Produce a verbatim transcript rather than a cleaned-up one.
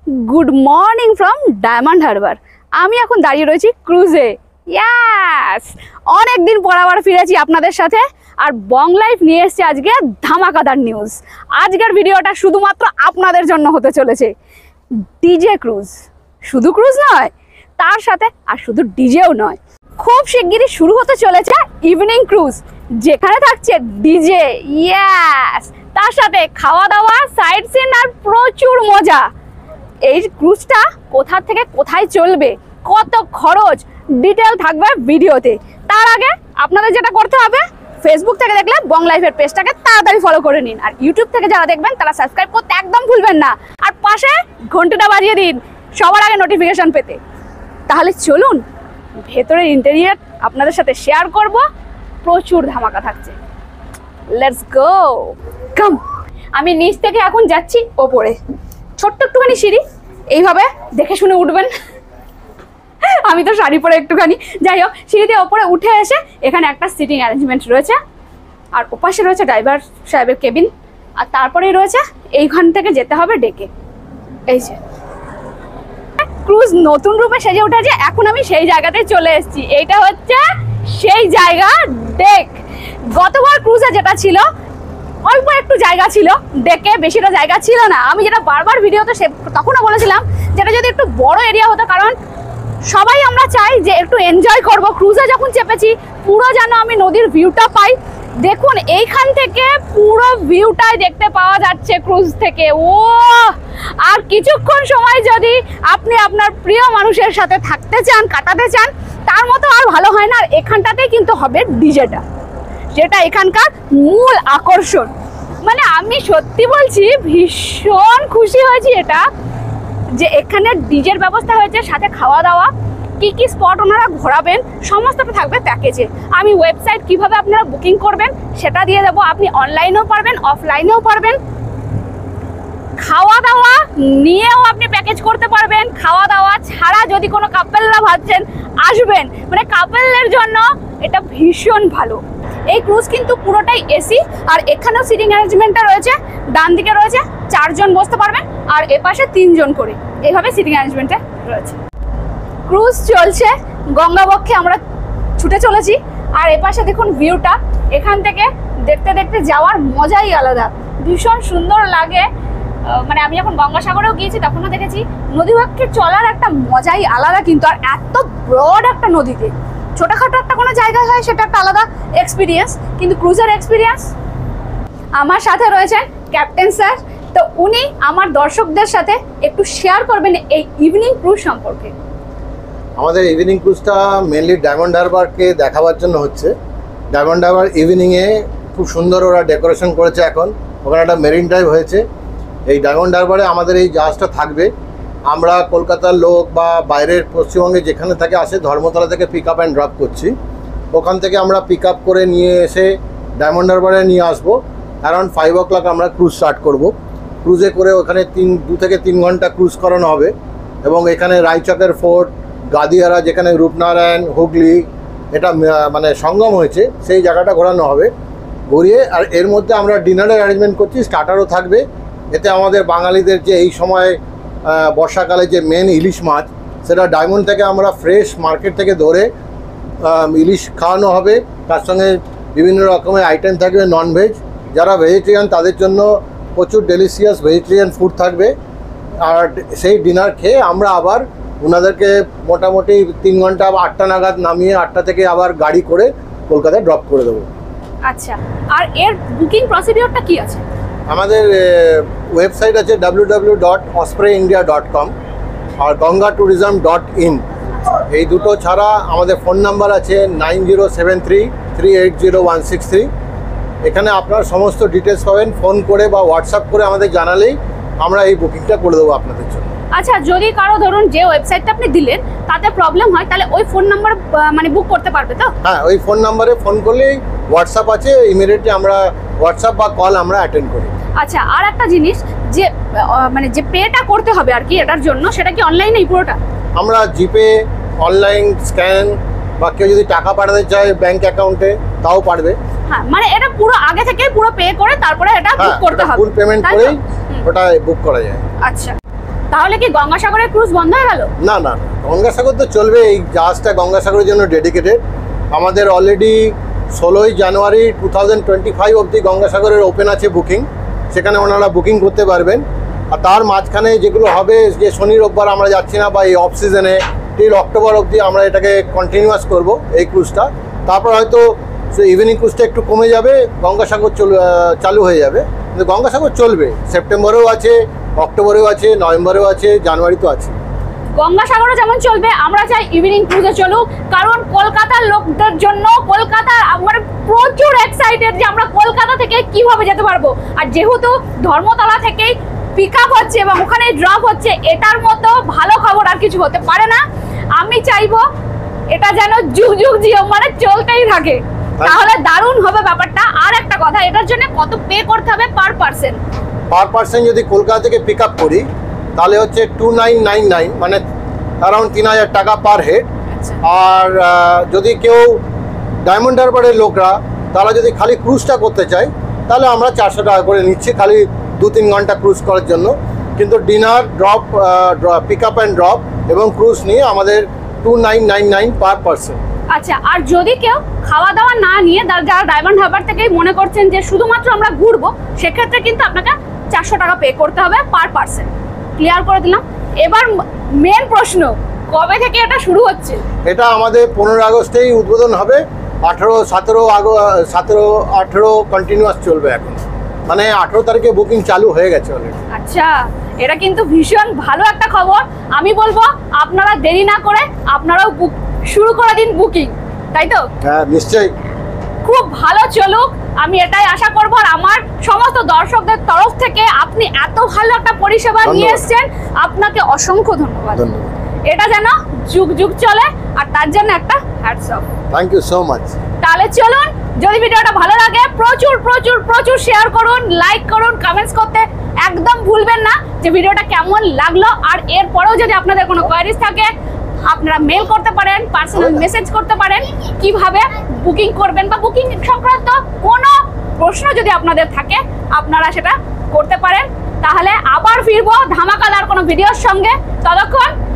Good morning from Diamond Harbour. আমি এখন দাঁড়িয়ে রয়েছি ক্রুজে। ইয়াস, অনেকদিন পর আবার ফিরেছি আপনাদের সাথে, আর বং লাইফ নিয়ে এসেছে আজকে ধামাকাদার নিউজ। আজকের ভিডিওটা শুধুমাত্র আপনাদের জন্য হতে চলেছে। ডিজে ক্রুজ, শুধু ক্রুজ নয়, তার সাথে আর শুধু ডিজেও নয়, খুব শিগগিরই শুরু হতে চলেছে ইভিনিং ক্রুজ, যেখানে থাকছে ডিজে, ইয়াস, তার সাথে খাওয়া দাওয়া, সাইট সিন আর প্রচুর মজা। এই ক্রুজটা কোথা থেকে কোথায় চলবে, কত খরচ, ডিটেল থাকবে ভিডিওতে। তার আগে আপনাদের যেটা করতে হবে, ফেসবুক থেকে দেখলে বং লাইফের পেজটাকে তাড়াতাড়ি ফলো করে নিন, আর ইউটিউব থেকে যারা দেখবেন তারা সাবস্ক্রাইব করতে একদম ভুলবেন না, আর পাশে ঘন্টিটা বাজিয়ে দিন সবার আগে নোটিফিকেশন পেতে। তাহলে চলুন ভেতরের ইন্টেরিয়র আপনাদের সাথে শেয়ার করব, প্রচুর ধামাকা থাকছে। Let's go, come. আমি নিচ থেকে এখন যাচ্ছি ওপরে, ছোট্ট একটুখানি সিঁড়ি, এইভাবে দেখে শুনে উঠবেন। আমি তো শাড়ি পরে একটুখানি, যাই হোক, সিঁড়ি দিয়ে ওপরে উঠে এসে এখানে একটা সিটিং অ্যারেঞ্জমেন্ট রয়েছে, আর ওপাশে রয়েছে ড্রাইভার সাহেবের কেবিন, আর তারপরেই রয়েছে এইখান থেকে যেতে হবে ডেকে। এই যে ক্রুজ নতুন রূপে সেজে উঠেছে, এখন আমি সেই জায়গাতে চলে এসেছি। এইটা হচ্ছে সেই জায়গা, ডেক। গতবার ক্রুজে যেটা ছিল অল্প একটু জায়গা ছিল ডেকে, বেশিটা জায়গা ছিল না। আমি যেটা বারবার ভিডিওতে সে তখনও বলেছিলাম যেটা যদি একটু বড় এরিয়া হতো, কারণ সবাই আমরা চাই যে একটু এনজয় করব। ক্রুজে যখন চেপেছি পুরো যেন আমি নদীর ভিউটা পাই। দেখুন এইখান থেকে পুরো ভিউটাই দেখতে পাওয়া যাচ্ছে ক্রুজ থেকে। ও, আর কিছুক্ষণ সময় যদি আপনি আপনার প্রিয় মানুষের সাথে থাকতে চান, কাটাতে চান, তার মতো আর ভালো হয় না। আর এখানটাতেই কিন্তু হবে ডিজেটা, যেটা এখানকার মূল আকর্ষণ। মানে আমি সত্যি বলছি, ভীষণ খুশি হয়েছি এটা যে এখানে ডিজের ব্যবস্থা হয়েছে, সাথে খাওয়া দাওয়া, কি কি স্পট ওনারা ঘোরাবেন সমস্তটা থাকবে প্যাকেজে। আমি ওয়েবসাইট কিভাবে আপনারা বুকিং করবেন সেটা দিয়ে দেবো, আপনি অনলাইনেও পারবেন, অফলাইনেও পারবেন। খাওয়া দাওয়া নিয়েও আপনি প্যাকেজ করতে পারবেন। খাওয়া দাওয়া ছাড়া যদি কোনো কাপেলরা ভাবছেন আসবেন, মানে কাপেলদের জন্য এটা ভীষণ ভালো। এই ক্রুজ কিন্তু পুরোটাই এসি, আর এখানেও সিটিং অ্যারেঞ্জমেন্টটা রয়েছে। ডান দিকে রয়েছে চারজন বসতে পারবেন, আর এপাশে তিনজন করে, এইভাবে সিটিং অ্যারেঞ্জমেন্টে রয়েছে। ক্রুজ চলছে, গঙ্গাবক্ষে আমরা ছুটে চলেছি, আর এপাশে দেখুন ভিউটা। এখান থেকে দেখতে দেখতে যাওয়ার মজাই আলাদা, ভীষণ সুন্দর লাগে। মানে আমি যখন গঙ্গাসাগরেও গিয়েছি তখনও দেখেছি নদীবক্ষে চলার একটা মজাই আলাদা, কিন্তু আর এত ব্রড একটা নদীতে ছোটখাটো একটা কোনো জায়গায় হয় সেটা একটা আলাদা এক্সপিরিয়েন্স, কিন্তু ক্রুজের এক্সপিরিয়েন্স। আমার সাথে রয়েছেন ক্যাপ্টেন স্যার, তো উনি আমার দর্শকদের সাথে একটু শেয়ার করবেন এই ইভিনিং ক্রুজ সম্পর্কে। আমাদের ইভিনিং ক্রুজটা মেনলি ডায়মন্ড হারবারকে দেখাবার জন্য হচ্ছে। ডায়মন্ড হারবার ইভিনিংয়ে খুব সুন্দর ওরা ডেকোরেশন করেছে, এখন ওখানে একটা মেরিন ড্রাইভ হয়েছে। এই ডায়মন্ড হারবারে আমাদের এই জাহাজটা থাকবে। আমরা কলকাতার লোক বা বাইরের পশ্চিমবঙ্গে যেখানে থেকে আসে, ধর্মতলা থেকে পিক আপ অ্যান্ড ড্রপ করছি। ওখান থেকে আমরা পিক আপ করে নিয়ে এসে ডায়মন্ড হারবারে নিয়ে আসবো। অ্যারাউন্ড ফাইভ ও ক্লক আমরা ক্রুজ স্টার্ট করব। ক্রুজে করে ওখানে তিন দু থেকে তিন ঘন্টা ক্রুজ করানো হবে, এবং এখানে রায়চকের ফোর্ট, গাদিয়ারা, যেখানে রূপনারায়ণ, হুগলি এটা মানে সঙ্গম হয়েছে, সেই জায়গাটা ঘোরানো হবে। ঘুরিয়ে আর এর মধ্যে আমরা ডিনারের অ্যারেঞ্জমেন্ট করছি, স্টার্টারও থাকবে। এতে আমাদের বাঙালিদের যে এই সময় বর্ষাকালে যে মেন ইলিশ মাছ, সেটা ডায়মন্ড থেকে আমরা ফ্রেশ মার্কেট থেকে ধরে ইলিশ খাওয়ানো হবে। তার সঙ্গে বিভিন্ন রকমের আইটেম থাকবে ননভেজ। যারা ভেজিটেরিয়ান তাদের জন্য প্রচুর ডেলিশিয়াস ভেজিটেরিয়ান ফুড থাকবে। আর সেই ডিনার খেয়ে আমরা আবার ওনাদেরকে মোটামুটি তিন ঘন্টা আটটা নাগাদ নামিয়ে আটটা থেকে আবার গাড়ি করে কলকাতায় ড্রপ করে দেবো। আচ্ছা, আর এর বুকিং প্রসিডিওরটা কি আছে? আমাদের ওয়েবসাইট আছে W W W dot osprey India dot com আর গঙ্গা ট্যুরিজম ডট ইন। এই দুটো ছাড়া আমাদের ফোন নাম্বার আছে nine zero seven three three eight zero one six three. এখানে আপনার সমস্ত ডিটেলস পাবেন। ফোন করে বা হোয়াটসঅ্যাপ করে আমাদের জানালেই আমরা এই বুকিংটা করে দেবো আপনাদের জন্য। আচ্ছা, যদি কারো ধরুন যে ওয়েবসাইটটা আপনি দিলেন তাতে প্রবলেম হয়, তাহলে ওই ফোন নাম্বার মানে বুক করতে পারবে তো? হ্যাঁ, ওই ফোন নাম্বারে ফোন করলেই, হোয়াটসঅ্যাপ আছে, ইমিডিয়েটলি আমরা হোয়াটসঅ্যাপ বা কল আমরা অ্যাটেন্ড করি। আচ্ছা, আর একটা জিনিস, যে মানে যে পেটা করতে হবে আর কি এটার জন্য, সেটা কি অনলাইনেই পুরোটা? আমরা জিপে, অনলাইন স্ক্যান, বা কেউ যদি টাকা পাঠাতে চায় ব্যাংক অ্যাকাউন্টে তাও পারবে। হ্যাঁ, মানে এটা পুরো আগে থেকে পুরো পে করে তারপরে এটা বুক করতে হবে। ফুল পেমেন্ট করেই ওটা বুক করা যায়। আচ্ছা, তাহলে কি গঙ্গাসাগরের ক্রুজ বন্ধ হয়ে গেল? না না না, গঙ্গাসাগর তো চলবে। এই জাহাজটা গঙ্গাসাগরের জন্য ডেডিকেটেড। আমাদের অলরেডি ষোলোই January two thousand twenty five অবধি গঙ্গাসাগরের ওপেন আছে বুকিং, সেখানে ওনারা বুকিং করতে পারবেন। আর তার মাঝখানে যেগুলো হবে, যে শনি রোববার আমরা যাচ্ছি না বা এই অফ সিজনে টিল অক্টোবর অবধি আমরা এটাকে কন্টিনিউয়াস করব এই ক্রুজটা। তারপর হয়তো সেই ইভিনিং ক্রুজটা একটু কমে যাবে, গঙ্গাসাগর চালু হয়ে যাবে। কিন্তু গঙ্গাসাগর চলবে, সেপ্টেম্বরেও আছে, অক্টোবরেও আছে, নভেম্বরেও আছে, জানুয়ারিতেও আছে। গঙ্গাসাগরে যেমন চলবে, আমরা চাই ইভিনিং ক্রুজে চলুক, কারণ কলকাতার লোকদের জন্য কলকাতা আমরা প্রচুর এক্সাইটেড যে আমরা কলকাতা থেকে কিভাবে যেতে পারবো। আর যেহেতু ধর্মতলা থেকেই পিক আপ হচ্ছে এবং ওখানে ড্রপ হচ্ছে, এটার মতো ভালো খবর আর কিছু হতে পারে না। আমি চাইবো এটা যেন যুগ যুগ জিও মানে চলতেই থাকে, তাহলে দারুণ হবে ব্যাপারটা। আর একটা কথা, এটার জন্য কত পে করতে হবে পার পার্সন? পার পার্সন যদি কলকাতা থেকে পিক আপ করি তাহলে হচ্ছে টু নাইন নাইন নাইন মানে অ্যারাউন্ড তিন হাজার টাকা পার হেড। আর আহ, যদি কেউ ডায়মন্ড হারবারের লোকরা তারা যদি খালি ক্রুজটা করতে চায় তাহলে আমরা চারশো টাকা করে নিচ্ছি খালি দু তিন ঘন্টা ক্রুজ করার জন্য। কিন্তু dinner, drop, pick up and drop এবং ক্রুজ নিয়ে আমাদের two nine nine nine per person. আচ্ছা, আর যদি কেউ খাওয়া দাওয়া না নিয়ে যারা ডায়মন্ড হারবার থেকেই মনে করছেন যে শুধুমাত্র আমরা ঘুরবো, সেক্ষেত্রে কিন্তু আপনাকে চারশো টাকা পে করতে হবে পার পার্সন। ক্লিয়ার করে দিলাম। এবার মেন প্রশ্ন, কবে থেকে এটা শুরু হচ্ছে? এটা আমাদের পনেরো আগস্টেই উদ্বোধন হবে, আঠেরো সতেরো আগস্ট সতেরো আঠেরো কন্টিনিউয়াস চলবে এখন, মানে আঠেরো তারিখে বুকিং চালু হয়ে গেছে অলরেডি। আচ্ছা, এটা কিন্তু ভীষণ ভালো একটা খবর। আমি বলবো আপনারা দেরি না করে আপনারাও বুক শুরু করে দিন বুকিং, তাই তো? হ্যাঁ নিশ্চয়ই, খুব ভালো চলুক, আমি এটাই আশা করবো। আর আমার সমস্ত দর্শকদের তরফ থেকে আপনি এত ভালো একটা পরিষেবা নিয়ে এসেছেন, আপনাকে অসংখ্য ধন্যবাদ। ধন্যবাদ। এটা যেন যুগ যুগ চলে, আর তার জন্য একটা hats off. Thank you so much. তাহলে চলুন, যদি ভিডিওটা ভালো লাগে প্রচুর প্রচুর প্রচুর শেয়ার করুন, লাইক করুন, কমেন্টস করতে একদম ভুলবেন না যে ভিডিওটা কেমন লাগলো। আর এরপরেও যদি আপনাদের কোনো কোয়ারিজ থাকে, আপনারা মেল করতে পারেন, পার্সোনাল মেসেজ করতে পারেন, কিভাবে বুকিং করবেন বা বুকিং সংক্রান্ত কোনো প্রশ্ন যদি আপনাদের থাকে আপনারা সেটা করতে পারেন। তাহলে আবার ফিরবো ধামাকাদার কোনো ভিডিওর সঙ্গে। ততক্ষণ